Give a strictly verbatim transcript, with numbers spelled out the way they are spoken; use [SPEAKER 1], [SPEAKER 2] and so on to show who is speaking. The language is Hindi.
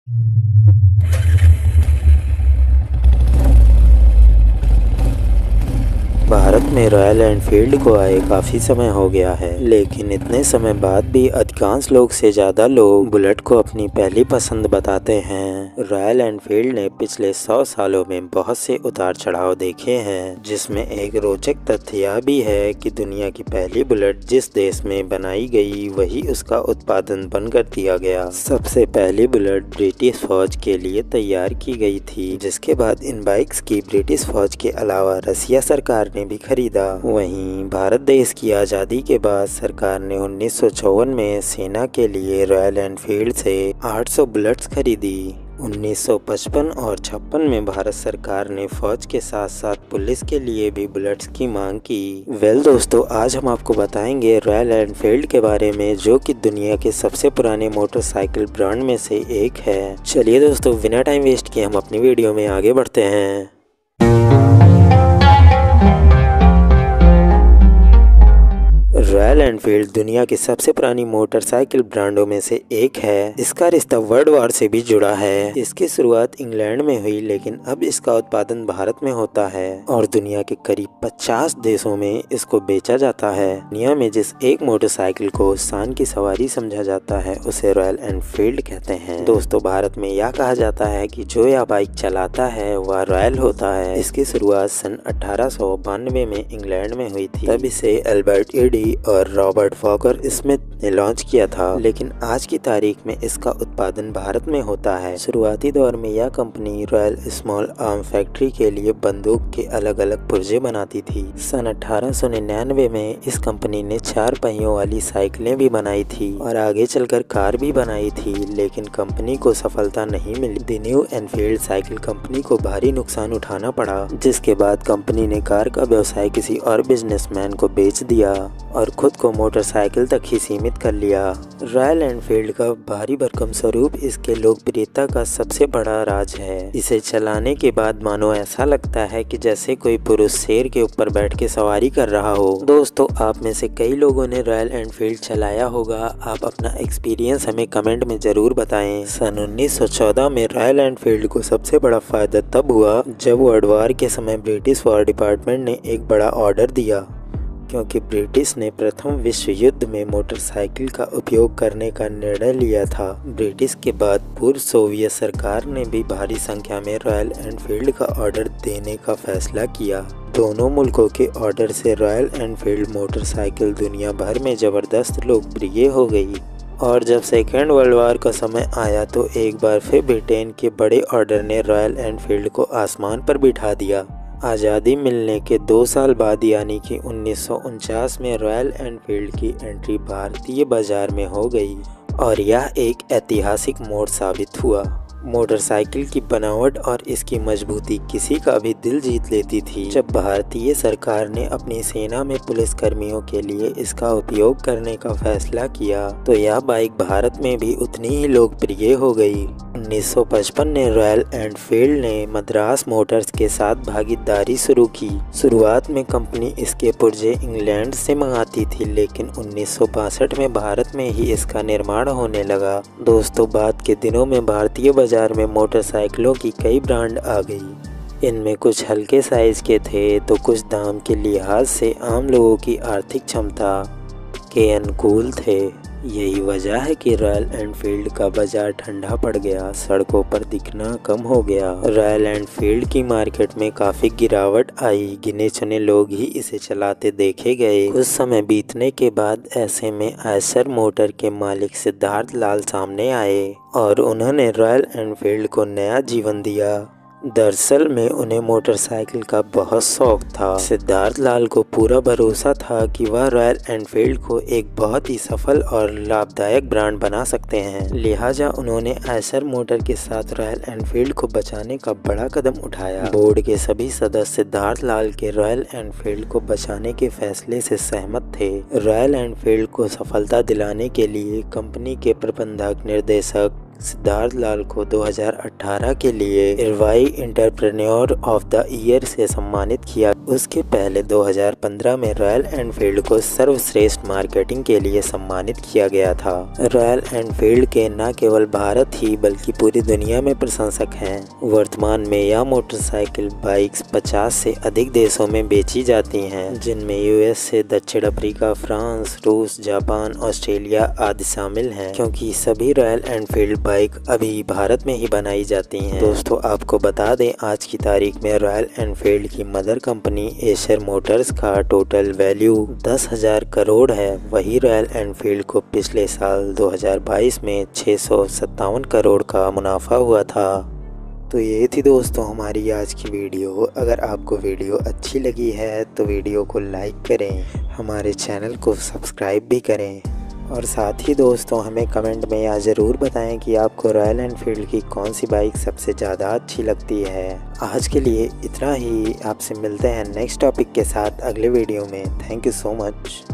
[SPEAKER 1] भारत में रॉयल एनफील्ड को आए काफ़ी समय हो गया है, लेकिन इतने समय बाद भी अधिकांश लोग से ज़्यादा लोग बुलेट को अपनी पहली पसंद बताते हैं। रॉयल एनफील्ड ने पिछले सौ सालों में बहुत से उतार चढ़ाव देखे हैं, जिसमें एक रोचक तथ्य यह भी है कि दुनिया की पहली बुलेट जिस देश में बनाई गई वही उसका उत्पादन बंद कर दिया गया। सबसे पहली बुलेट ब्रिटिश फौज के लिए तैयार की गई थी, जिसके बाद इन बाइक्स की ब्रिटिश फौज के अलावा रसिया सरकार ने भी खरीदा। वहीं भारत देश की आज़ादी के बाद सरकार ने उन्नीस सौ चौवन में सेना के लिए रॉयल एनफील्ड से आठ सौ बुलेट्स खरीदी। उन्नीस सौ पचपन और छप्पन में भारत सरकार ने फौज के साथ साथ पुलिस के लिए भी बुलेट्स की मांग की। वेल दोस्तों, आज हम आपको बताएंगे रॉयल एनफील्ड के बारे में, जो कि दुनिया के सबसे पुराने मोटरसाइकिल ब्रांड में से एक है। चलिए दोस्तों, बिना टाइम वेस्ट किए हम अपनी वीडियो में आगे बढ़ते हैं। रॉयल एनफील्ड दुनिया की सबसे पुरानी मोटरसाइकिल ब्रांडों में से एक है। इसका रिश्ता वर्ल्ड वॉर से भी जुड़ा है। इसकी शुरुआत इंग्लैंड में हुई, लेकिन अब इसका उत्पादन भारत में होता है और दुनिया के करीब पचास देशों में इसको बेचा जाता है। दुनिया में जिस एक मोटरसाइकिल को शान की सवारी समझा जाता है उसे रॉयल एनफील्ड कहते हैं। दोस्तों, भारत में यह कहा जाता है कि जो यह बाइक चलाता है वह रॉयल होता है। इसकी शुरुआत सन अठारह सौ बानवे में इंग्लैंड में हुई थी। तब इसे एल्बर्ट ईडी और रॉबर्ट वॉकर स्मिथ ने लॉन्च किया था, लेकिन आज की तारीख में इसका उत्पादन भारत में होता है। शुरुआती दौर में यह company Royal Small Arm Factory के लिए बंदूक के अलग अलग पुर्जे बनाती थी। सन अठारह सौ निन्यानवे में इस कंपनी ने चार पहियों वाली साइकिलें भी बनाई थी और आगे चलकर कार भी बनाई थी, लेकिन कंपनी को सफलता नहीं मिली। The New Enfield Cycle Company को भारी नुकसान उठाना पड़ा, जिसके बाद कंपनी ने कार का व्यवसाय किसी और बिजनेसमैन को बेच दिया और खुद को मोटरसाइकिल तक ही सीमित कर लिया। रॉयल एनफील्ड का भारी भरकम स्वरूप इसके लोकप्रियता का सबसे बड़ा राज है। इसे चलाने के बाद मानो ऐसा लगता है कि जैसे कोई पुरुष शेर के ऊपर बैठ के सवारी कर रहा हो। दोस्तों, आप में से कई लोगों ने रॉयल एनफील्ड चलाया होगा। आप अपना एक्सपीरियंस हमें कमेंट में जरूर बताएं। सन उन्नीस सौ चौदह में रॉयल एनफील्ड को सबसे बड़ा फायदा तब हुआ जब वर्ल्ड वॉर के समय ब्रिटिश वॉर डिपार्टमेंट ने एक बड़ा ऑर्डर दिया, क्योंकि ब्रिटिश ने प्रथम विश्व युद्ध में मोटरसाइकिल का उपयोग करने का निर्णय लिया था। ब्रिटिश के बाद पूर्व सोवियत सरकार ने भी भारी संख्या में रॉयल एनफील्ड का ऑर्डर देने का फैसला किया। दोनों मुल्कों के ऑर्डर से रॉयल एनफील्ड मोटरसाइकिल दुनिया भर में जबरदस्त लोकप्रिय हो गई। और जब सेकेंड वर्ल्ड वॉर का समय आया तो एक बार फिर ब्रिटेन के बड़े ऑर्डर ने रॉयल एनफील्ड को आसमान पर बिठा दिया। आज़ादी मिलने के दो साल बाद यानी कि उन्नीस सौ उनचास में रॉयल एनफील्ड की एंट्री भारतीय बाजार में हो गई और यह एक ऐतिहासिक मोड़ साबित हुआ। मोटरसाइकिल की बनावट और इसकी मजबूती किसी का भी दिल जीत लेती थी। जब भारतीय सरकार ने अपनी सेना में पुलिस कर्मियों के लिए इसका उपयोग करने का फैसला किया तो यह बाइक भारत में भी उतनी ही लोकप्रिय हो गई। उन्नीस सौ पचपन में रॉयल एनफील्ड ने मद्रास मोटर्स के साथ भागीदारी शुरू की। शुरुआत में कंपनी इसके पुर्जे इंग्लैंड से मंगाती थी, लेकिन उन्नीस सौ बासठ में भारत में ही इसका निर्माण होने लगा। दोस्तों, बाद के दिनों में भारतीय बाजार में मोटरसाइकिलों की कई ब्रांड आ गई। इनमें कुछ हल्के साइज के थे तो कुछ दाम के लिहाज से आम लोगों की आर्थिक क्षमता के अनुकूल थे। यही वजह है कि रॉयल एनफील्ड का बाजार ठंडा पड़ गया, सड़कों पर दिखना कम हो गया। रॉयल एनफील्ड की मार्केट में काफ़ी गिरावट आई। गिने चुने लोग ही इसे चलाते देखे गए। कुछ समय बीतने के बाद ऐसे में आयशर मोटर के मालिक सिद्धार्थ लाल सामने आए और उन्होंने रॉयल एनफील्ड को नया जीवन दिया। दरअसल में उन्हें मोटरसाइकिल का बहुत शौक था। सिद्धार्थ लाल को पूरा भरोसा था कि वह रॉयल एनफील्ड को एक बहुत ही सफल और लाभदायक ब्रांड बना सकते हैं। लिहाजा उन्होंने आयशर मोटर के साथ रॉयल एनफील्ड को बचाने का बड़ा कदम उठाया। बोर्ड के सभी सदस्य सिद्धार्थ लाल के रॉयल एनफील्ड को बचाने के फैसले से सहमत थे। रॉयल एनफील्ड को सफलता दिलाने के लिए कंपनी के प्रबंधक, निर्देशक, सिद्धार्थ लाल को दो हज़ार अठारह के लिए EY entrepreneur of the year से सम्मानित किया। उसके पहले दो हज़ार पंद्रह में रॉयल एनफील्ड को सर्वश्रेष्ठ मार्केटिंग के लिए सम्मानित किया गया था। रॉयल एनफील्ड के न केवल भारत ही बल्कि पूरी दुनिया में प्रशंसक हैं। वर्तमान में यह मोटरसाइकिल बाइक्स पचास से अधिक देशों में बेची जाती हैं, जिनमें यूएस से दक्षिण अफ्रीका, फ्रांस, रूस, जापान, ऑस्ट्रेलिया आदि शामिल हैं, क्योंकि सभी रॉयल एनफील्ड बाइक अभी भारत में ही बनाई जाती हैं। दोस्तों, आपको बता दें आज की तारीख में रॉयल एनफील्ड की मदर कंपनी एशर मोटर्स का टोटल वैल्यू दस हजार करोड़ है। वही रॉयल एनफील्ड को पिछले साल दो हज़ार बाईस में छह सौ सत्तावन करोड़ का मुनाफा हुआ था। तो ये थी दोस्तों हमारी आज की वीडियो। अगर आपको वीडियो अच्छी लगी है तो वीडियो को लाइक करें, हमारे चैनल को सब्सक्राइब भी करें और साथ ही दोस्तों हमें कमेंट में यह ज़रूर बताएं कि आपको रॉयल एनफील्ड की कौन सी बाइक सबसे ज़्यादा अच्छी लगती है। आज के लिए इतना ही। आपसे मिलते हैं नेक्स्ट टॉपिक के साथ अगले वीडियो में। Thank you so much.